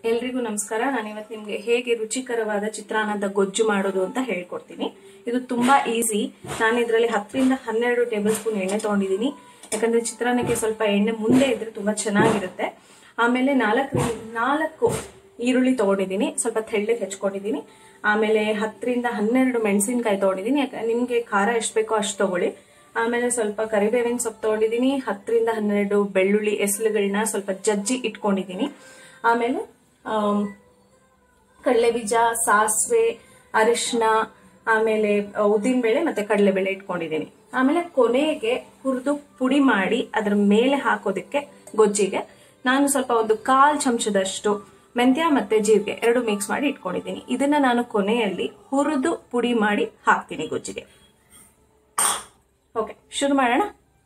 ಎಲ್ರಿಗೂ ನಮಸ್ಕಾರ. ನಾನು ಇವತ್ತು ನಿಮಗೆ ಹೇಗೆ ರುಚಿಕರವಾದ ಚಿತ್ರಾನ್ನದ ಗೊಜ್ಜು ಮಾಡೋದು ಅಂತ ಹೇಳ್ಕೊಡ್ತೀನಿ. ಇದು ತುಂಬಾ ಈಸಿ. ನಾನು ಇದರಲ್ಲಿ 10 ರಿಂದ 12 ಟೇಬಲ್ ಸ್ಪೂನ್ ಎಣ್ಣೆ ತಗೊಂಡಿದ್ದೀನಿ. ಯಾಕಂದ್ರೆ ಚಿತ್ರಾನ್ನಕ್ಕೆ ಸ್ವಲ್ಪ ಎಣ್ಣೆ ಮುಂದೆ ಇದ್ರೆ ತುಂಬಾ ಚೆನ್ನಾಗಿರುತ್ತೆ. ಆಮೇಲೆ 4 ಈರುಳ್ಳಿ ತಗೊಂಡಿದ್ದೀನಿ, ಸ್ವಲ್ಪ ತೆಳ್ಳಗೆ ಹೆಚ್ಕೊಂಡಿದ್ದೀನಿ. ಆಮೇಲೆ 10 ರಿಂದ 12 ಮೆಣಸಿನಕಾಯಿ ತಗೊಂಡಿದ್ದೀನಿ. ನಿಮ್ಗೆ ಖಾರ ಎಷ್ಟು ಬೇಕೋ ಅಷ್ಟು ತಗೊಳ್ಳಿ. ಆಮೇಲೆ ಸ್ವಲ್ಪ ಕರಿಬೇವಿನ ಸೊಪ್ಪು ತಗೊಂಡಿದ್ದೀನಿ. 10 ರಿಂದ 12 ಬೆಳ್ಳುಳ್ಳಿ ಎಸಳುಗಳನ್ನ ಸ್ವಲ್ಪ ಜಜ್ಜಿ ಇಟ್ಕೊಂಡಿದ್ದೀನಿ. ಆಮೇಲೆ ಕಡಲೆಬೀಜ, ಸಾಸಿವೆ, ಅರಿಶಿನ, ಆಮೇಲೆ ಉದ್ದಿನಬೇಳೆ ಮತ್ತೆ ಕಡಲೆಬೇಳೆ ಇಟ್ಕೊಂಡಿದ್ದೀನಿ. ಆಮೇಲೆ ಕೊನೆಗೆ ಹುರಿದು ಪುಡಿ ಮಾಡಿ ಅದ್ರ ಮೇಲೆ ಹಾಕೋದಕ್ಕೆ ಗೊಜ್ಜಿಗೆ ನಾನು ಸ್ವಲ್ಪ ಒಂದು 1/4 ಚಮಚದಷ್ಟು ಮೆಂತ್ಯ ಮತ್ತೆ ಜೀರಿಗೆ 2 ಮಿಕ್ಸ್ ಮಾಡಿ ಇಟ್ಕೊಂಡಿದ್ದೀನಿ. ಇದನ್ನ ನಾನು ಕೊನೆಯಲ್ಲಿ ಹುರಿದು ಪುಡಿ ಮಾಡಿ ಹಾಕ್ತೀನಿ ಗೊಜ್ಜಿಗೆ. ಓಕೆ, ಶುರು ಮಾಡೋಣ.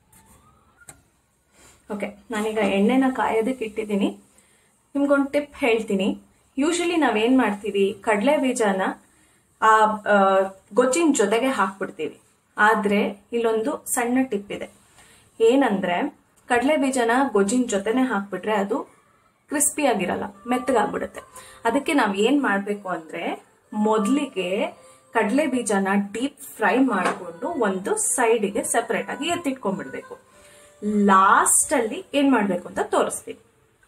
ಓಕೆ, ನಾನೀಗ ಎಣ್ಣೆನ ಕಾಯೋದಕ್ಕೆ ಇಟ್ಟಿದ್ದೀನಿ. ನಿಮ್ಗೊಂದು ಟಿಪ್ ಹೇಳ್ತೀನಿ. ಯೂಶಲಿ ನಾವೇನ್ ಮಾಡ್ತೀವಿ, ಕಡಲೆ ಬೀಜನ ಆ ಗೊಜ್ಜಿನ ಜೊತೆಗೆ ಹಾಕ್ಬಿಡ್ತೀವಿ. ಆದ್ರೆ ಇಲ್ಲೊಂದು ಸಣ್ಣ ಟಿಪ್ ಇದೆ. ಏನಂದ್ರೆ ಕಡಲೆ ಬೀಜನ ಗೊಜ್ಜಿನ ಜೊತೆನೆ ಹಾಕ್ಬಿಟ್ರೆ ಅದು ಕ್ರಿಸ್ಪಿ ಆಗಿರಲ್ಲ, ಮೆತ್ತಗಾಗ್ಬಿಡುತ್ತೆ. ಅದಕ್ಕೆ ನಾವ್ ಏನ್ ಮಾಡ್ಬೇಕು ಅಂದ್ರೆ ಮೊದ್ಲಿಗೆ ಕಡಲೆ ಬೀಜನ ಡೀಪ್ ಫ್ರೈ ಮಾಡಿಕೊಂಡು ಒಂದು ಸೈಡಿಗೆ ಸೆಪರೇಟ್ ಆಗಿ ಎತ್ತಿಟ್ಕೊಂಡ್ಬಿಡ್ಬೇಕು. ಲಾಸ್ಟ್ ಅಲ್ಲಿ ಏನ್ ಮಾಡ್ಬೇಕು ಅಂತ ತೋರಿಸ್ತೀನಿ.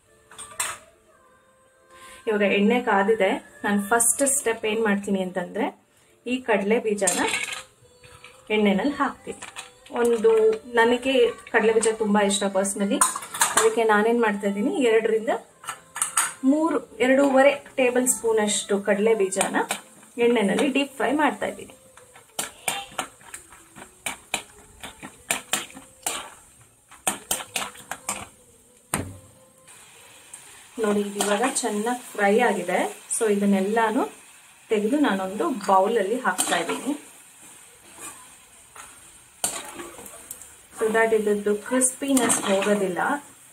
ಇವಾಗ ಎಣ್ಣೆ ಕಾದಿದೆ. ನಾನು ಫಸ್ಟ್ ಸ್ಟೆಪ್ ಏನ್ ಮಾಡ್ತೀನಿ ಅಂತಂದ್ರೆ ಈ ಕಡಲೆ ಬೀಜನ ಎಣ್ಣೆನಲ್ಲಿ ಹಾಕ್ತೀನಿ. ನನಗೆ ಕಡಲೆ ಬೀಜ ತುಂಬಾ ಇಷ್ಟ ಪರ್ಸನಲಿ. ಅದಕ್ಕೆ ನಾನೇನ್ ಮಾಡ್ತಾ ಇದ್ದೀನಿ, 2 ರಿಂದ 2.5 ಟೇಬಲ್ ಸ್ಪೂನ್ ಅಷ್ಟು ಕಡಲೆ ಬೀಜನ ಎಣ್ಣೆನಲ್ಲಿ ಡೀಪ್ ಫ್ರೈ ಮಾಡ್ತಾ ಇದ್ದೀನಿ. ನೋಡಿ, ಇವಾಗ ಚೆನ್ನಾಗಿ ಫ್ರೈ ಆಗಿದೆ. ಸೊ ಇದನ್ನೆಲ್ಲಾನು ತೆಗೆದು ನಾನೊಂದು ಬೌಲಲ್ಲಿ ಹಾಕ್ತಾ ಇದ್ದೀನಿ. ಸೊ ದಟ್ ಇದ್ದು ಕ್ರಿಸ್ಪಿನೆಸ್ ಹೋಗೋದಿಲ್ಲ.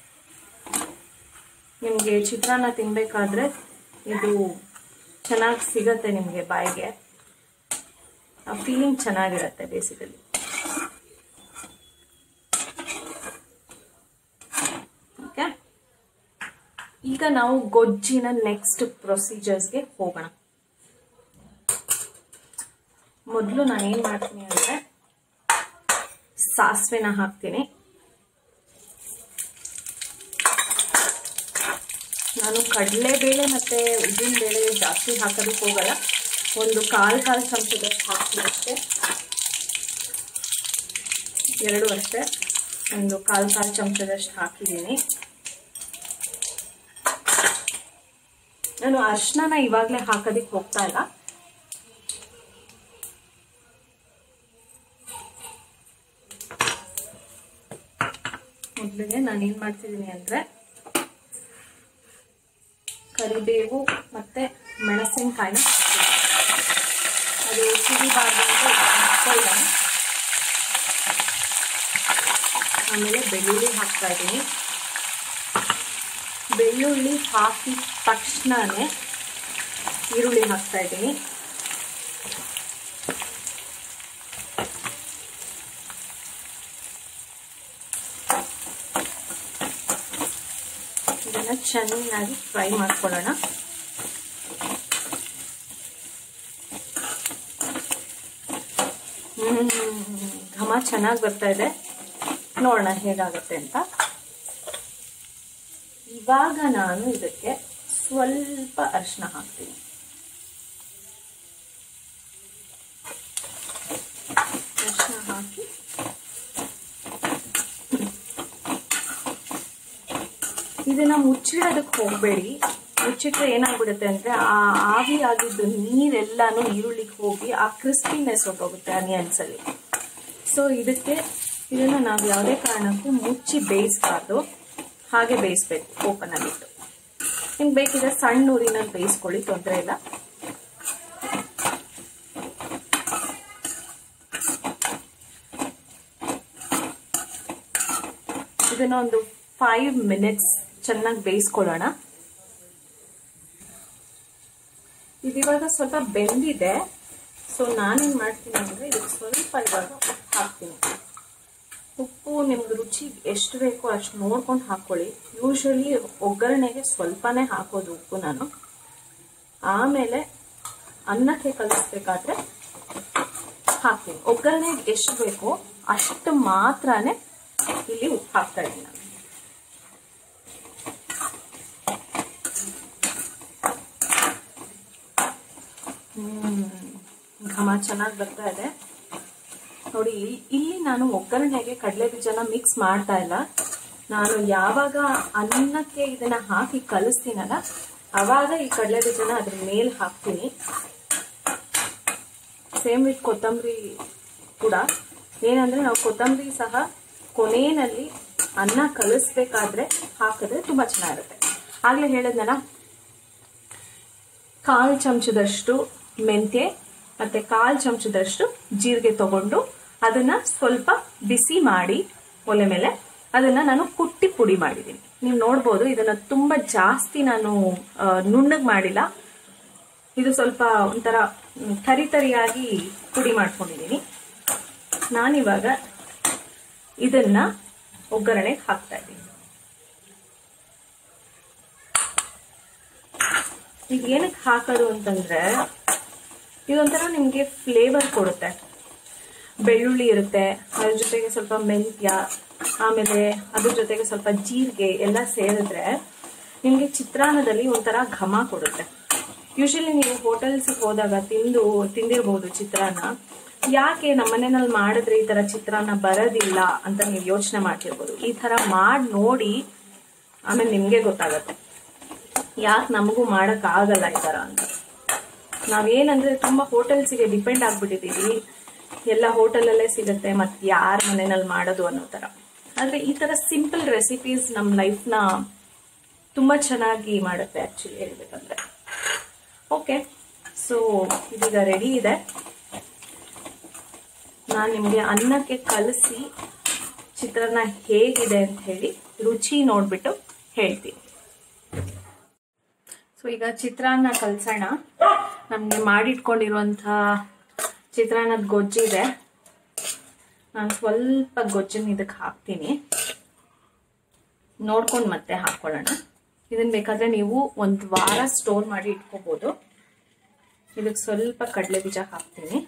ನಿಮ್ಗೆ ಚಿತ್ರಾನ್ನ ತಿನ್ಬೇಕಾದ್ರೆ ಇದು ಚೆನ್ನಾಗಿ ಸಿಗತ್ತೆ, ನಿಮ್ಗೆ ಬಾಯಿಗೆ ಆ ಫೀಲಿಂಗ್ ಚೆನ್ನಾಗಿರುತ್ತೆ ಬೇಸಿಕಲಿ. ಈಗ ನಾವು ಗೊಜ್ಜಿನ ನೆಕ್ಸ್ಟ್ ಪ್ರೊಸೀಜರ್ಸ್ಗೆ ಹೋಗೋಣ. ಮೊದಲು ನಾನು ಏನ್ ಮಾಡ್ತೀನಿ ಅಂದ್ರೆ ಸಾಸಿವೆನ ಹಾಕ್ತೀನಿ. ನಾನು ಕಡಲೆಬೇಳೆ ಮತ್ತೆ ಉದ್ದಿನಬೇಳೆ ಜಾಸ್ತಿ ಹಾಕೋದಕ್ಕೆ ಹೋಗಲ್ಲ. ಒಂದು 1/4 ಚಮಚದಷ್ಟು ಹಾಕ್ತೀನಿ ಅಷ್ಟೇ. 2 ಅಷ್ಟೇ. ಒಂದು 1/4 ಚಮಚದಷ್ಟು ಹಾಕಿದ್ದೀನಿ. ನಾನು ಅರಿಶಿನ ಇವಾಗಲೇ ಹಾಕೋದಿಕ್ಕೆ ಹೋಗ್ತಾ ಇಲ್ಲ. ಮೊದಲಿಗೆ ನಾನು ಏನ್ ಮಾಡ್ತಿದ್ದೀನಿ ಅಂದ್ರೆ ಕರಿಬೇವು ಮತ್ತೆ ಮೆಣಸಿನಕಾಯಿನ ಅದು ಸಿಡಿಬಾರ್ದು ಅಂತ ಇಟ್ಕೊಳ್ಳೋಣ. ಆಮೇಲೆ ಬೆಳ್ಳುಳ್ಳಿ ಹಾಕ್ತಾ ಇದ್ದೀನಿ. ಬೆಳ್ಳುಳ್ಳಿ ಹಾಕಿದ ತಕ್ಷಣನೇ ಈರುಳ್ಳಿ ಹಾಕ್ತಾ ಇದ್ದೀನಿ. ಇದನ್ನ ಚೆನ್ನಾಗಿ ಫ್ರೈ ಮಾಡ್ಕೊಳ್ಳೋಣ. ಘಮ ಚೆನ್ನಾಗಿ ಬರ್ತಾ ಇದೆ. ನೋಡೋಣ ಹೇಗಾಗುತ್ತೆ ಅಂತ. ಇವಾಗ ನಾನು ಇದಕ್ಕೆ ಸ್ವಲ್ಪ ಅರಿಶಿನ ಹಾಕ್ತೀನಿ. ಅರಿಶಿನ ಹಾಕಿ ಇದನ್ನ ಮುಚ್ಚಿಡೋದಕ್ಕೆ ಹೋಗ್ಬೇಡಿ. ಮುಚ್ಚಿಟ್ರೆ ಏನಾಗ್ಬಿಡುತ್ತೆ ಅಂದ್ರೆ ಆ ಆವಿ ಆಗಿದ್ದು ನೀರೆಲ್ಲಾನು ಈರುಳ್ಳಿಗೆ ಹೋಗಿ ಆ ಕ್ರಿಸ್ಪಿನೆಸ್ ಹೊರಟೋಗುತ್ತೆ ಆನಿಯನ್ಸ್ ಅಲ್ಲಿ. ಸೊ ಇದನ್ನ ನಾವು ಯಾವುದೇ ಕಾರಣಕ್ಕೂ ಮುಚ್ಚಿ ಬೇಯಿಸಬಾರ್ದು, ಹಾಗೆ ಬೇಯಿಸ್ಬೇಕು ಓಪನ್ ಆಗಿಟ್ಟು. ನಿಮ್ಗೆ ಬೇಕಿದ್ರೆ ಸಣ್ಣ ಊರಿನಲ್ಲಿ ಬೇಯಿಸ್ಕೊಳ್ಳಿ, ತೊಂದರೆ ಇಲ್ಲ. ಇದನ್ನ ಒಂದು 5 ಮಿನಿಟ್ಸ್ ಚೆನ್ನಾಗಿ ಬೇಯಿಸ್ಕೊಳ್ಳೋಣ. ಇದಿವಾಗ ಸ್ವಲ್ಪ ಬೆಂದಿದೆ. ಸೊ ನಾನೇನ್ ಮಾಡ್ತೀನಿ ಅಂದ್ರೆ ಇದಕ್ಕೆ ಸ್ವಲ್ಪ ಇವಾಗ ಹಾಕ್ತೀನಿ. ಉಪ್ಪು ನಿಮ್ಗೆ ರುಚಿ ಎಷ್ಟು ಬೇಕೋ ಅಷ್ಟು ನೋಡ್ಕೊಂಡು ಹಾಕೊಳ್ಳಿ. ಯೂಶಲಿ ಒಗ್ಗರಣೆಗೆ ಸ್ವಲ್ಪನೇ ಹಾಕೋದು ಉಪ್ಪು ನಾನು. ಆಮೇಲೆ ಅನ್ನಕ್ಕೆ ಕಲಿಸ್ಬೇಕಾದ್ರೆ ಹಾಕ್ತೀನಿ. ಒಗ್ಗರಣೆಗೆ ಎಷ್ಟು ಬೇಕೋ ಅಷ್ಟು ಮಾತ್ರನೇ ಇಲ್ಲಿ ಉಪ್ಪು ಹಾಕ್ತಾ ಇದ್ದೀನಿ ನಾನು. ಘಮ ಚೆನ್ನಾಗಿ ಬರ್ತಾ ಇದೆ ನೋಡಿ. ಇಲ್ಲಿ ನಾನು ಒಗ್ಗರಣೆಗೆ ಕಡಲೆ ಬೀಜನ ಮಿಕ್ಸ್ ಮಾಡ್ತಾ ಇಲ್ಲ. ನಾನು ಯಾವಾಗ ಅನ್ನಕ್ಕೆ ಇದನ್ನ ಹಾಕಿ ಕಲಿಸ್ತೀನಲ್ಲ ಅವಾಗ ಈ ಕಡಲೆ ಬೀಜನ ಅದ್ರ ಮೇಲೆ ಹಾಕ್ತೀನಿ. ಸೇಮ್ ವಿತ್ ಕೊತ್ತಂಬರಿ ಕೂಡ. ಏನಂದ್ರೆ ನಾವು ಕೊತ್ತಂಬರಿ ಸಹ ಕೊನೆಯಲ್ಲಿ ಅನ್ನ ಕಲಿಸ್ಬೇಕಾದ್ರೆ ಹಾಕಿದ್ರೆ ತುಂಬಾ ಚೆನ್ನಾಗಿರುತ್ತೆ. ಆಗ್ಲೇ ಹೇಳಿದ್ನಲ್ಲ, 1/4 ಚಮಚದಷ್ಟು ಮೆಂತ್ಯ ಮತ್ತೆ 1/4 ಚಮಚದಷ್ಟು ಜೀರಿಗೆ ತಗೊಂಡು ಅದನ್ನ ಸ್ವಲ್ಪ ಬಿಸಿ ಮಾಡಿ ಒಲೆ ಮೇಲೆ ಅದನ್ನ ನಾನು ಕುಟ್ಟಿ ಪುಡಿ ಮಾಡಿದ್ದೀನಿ. ನೀವು ನೋಡ್ಬೋದು, ಇದನ್ನ ತುಂಬಾ ಜಾಸ್ತಿ ನಾನು ನುಣ್ಣಗ್ ಮಾಡಿಲ್ಲ. ಇದು ಸ್ವಲ್ಪ ಒಂಥರ ತರಿಯಾಗಿ ಪುಡಿ ಮಾಡ್ಕೊಂಡಿದ್ದೀನಿ. ನಾನಿವಾಗ ಇದನ್ನ ಒಗ್ಗರಣೆಗೆ ಹಾಕ್ತಾ ಇದ್ದೀನಿ. ಈಗ ಏನಕ್ಕೆ ಹಾಕೋದು ಅಂತಂದ್ರೆ ಇದೊಂಥರ ನಿಮ್ಗೆ ಫ್ಲೇವರ್ ಕೊಡುತ್ತೆ. ಬೆಳ್ಳುಳ್ಳಿ ಇರುತ್ತೆ, ಅದ್ರ ಜೊತೆಗೆ ಸ್ವಲ್ಪ ಮೆಂತ್ಯ, ಆಮೇಲೆ ಅದ್ರ ಜೊತೆಗೆ ಸ್ವಲ್ಪ ಜೀರಿಗೆ ಎಲ್ಲ ಸೇರಿದ್ರೆ ನಿಮ್ಗೆ ಚಿತ್ರಾನ್ನದಲ್ಲಿ ಒಂಥರ ಘಮ ಕೊಡುತ್ತೆ. ಯೂಶಲಿ ನೀವು ಹೋಟೆಲ್ಸ್ ಹೋದಾಗ ತಿಂದಿರ್ಬೋದು ಚಿತ್ರಾನ್ನ. ಯಾಕೆ ನಮ್ಮ ಮನೆಯಲ್ಲಿ ಮಾಡಿದ್ರೆ ಈ ತರ ಚಿತ್ರಾನ್ನ ಬರೋದಿಲ್ಲ ಅಂತ ನೀವು ಯೋಚನೆ ಮಾಡ್ತಿರ್ಬೋದು. ಈ ತರ ಮಾಡಿ ನೋಡಿ ಆಮೇಲೆ ನಿಮ್ಗೆ ಗೊತ್ತಾಗತ್ತೆ ಯಾಕೆ ನಮಗೂ ಮಾಡಕ್ ಆಗಲ್ಲ ಈ ತರ ಅಂತ. ನಾವೇನಂದ್ರೆ ತುಂಬಾ ಹೋಟೆಲ್ಸ್ಗೆ ಡಿಪೆಂಡ್ ಆಗ್ಬಿಟ್ಟಿದೀವಿ. ಎಲ್ಲ ಹೋಟೆಲಲ್ಲೇ ಸಿಗುತ್ತೆ, ಮತ್ತೆ ಯಾರ ಮನೆಯಲ್ಲಿ ಮಾಡೋದು ಅನ್ನೋ ತರ. ಆದ್ರೆ ಈ ತರ ಸಿಂಪಲ್ ರೆಸಿಪೀಸ್ ನಮ್ ಲೈಫ್ನ ತುಂಬಾ ಚೆನ್ನಾಗಿ ಮಾಡುತ್ತೆ ಆಕ್ಚುಲಿ ಹೇಳ್ಬೇಕಂದ್ರೆ. ಓಕೆ, ಸೊ ಇದೀಗ ರೆಡಿ ಇದೆ. ನಾನು ನಿಮ್ಗೆ ಅನ್ನಕ್ಕೆ ಕಲಸಿ ಚಿತ್ರಾನ್ನ ಹೇಗಿದೆ ಅಂತ ಹೇಳಿ ರುಚಿ ನೋಡ್ಬಿಟ್ಟು ಹೇಳ್ತೀನಿ. ಸೊ ಈಗ ಚಿತ್ರಾನ್ನ ಕಲ್ಸೋಣ. ನಮ್ಗೆ ಮಾಡಿಟ್ಕೊಂಡಿರುವಂತಹ ಚಿತ್ರಾನ್ನದ ಗೊಜ್ಜಿದೆ. ನಾನು ಸ್ವಲ್ಪ ಗೊಜ್ಜನ್ನು ಇದಕ್ಕೆ ಹಾಕ್ತೀನಿ, ನೋಡ್ಕೊಂಡು ಮತ್ತೆ ಹಾಕೊಳ್ಳೋಣ. ಇದನ್ನ ಬೇಕಾದ್ರೆ ನೀವು 1 ವಾರ ಸ್ಟೋರ್ ಮಾಡಿ ಇಟ್ಕೋಬಹುದು. ಇದಕ್ಕೆ ಸ್ವಲ್ಪ ಕಡಲೆ ಬೀಜ ಹಾಕ್ತೀನಿ,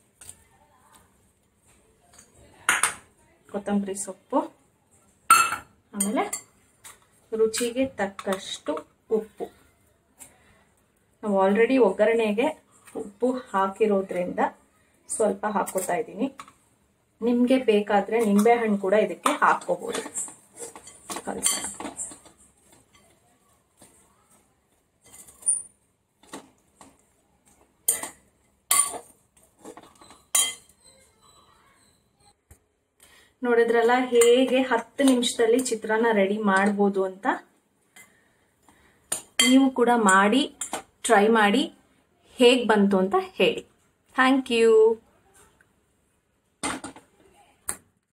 ಕೊತ್ತಂಬರಿ ಸೊಪ್ಪು, ಆಮೇಲೆ ರುಚಿಗೆ ತಕ್ಕಷ್ಟು ಉಪ್ಪು. ನಾವು ಆಲ್ರೆಡಿ ಒಗ್ಗರಣೆಗೆ ಉಪ್ಪು ಹಾಕಿರೋದ್ರಿಂದ ಸ್ವಲ್ಪ ಹಾಕೋತಾ ಇದ್ದೀನಿ. ನಿಮ್ಗೆ ಬೇಕಾದ್ರೆ ನಿಂಬೆ ಹಣ್ಣು ಕೂಡ ಇದಕ್ಕೆ ಹಾಕೋಬಹುದು. ಕಲಸೋಣ. ನೋಡಿದ್ರಲ್ಲ ಹೇಗೆ 10 ನಿಮಿಷದಲ್ಲಿ ಚಿತ್ರಾನ್ನ ರೆಡಿ ಮಾಡ್ಬೋದು ಅಂತ. ನೀವು ಕೂಡ ಮಾಡಿ ಟ್ರೈ ಮಾಡಿ ಹೇಗೆ ಬಂತು ಅಂತ ಹೇಳಿ. Thank you.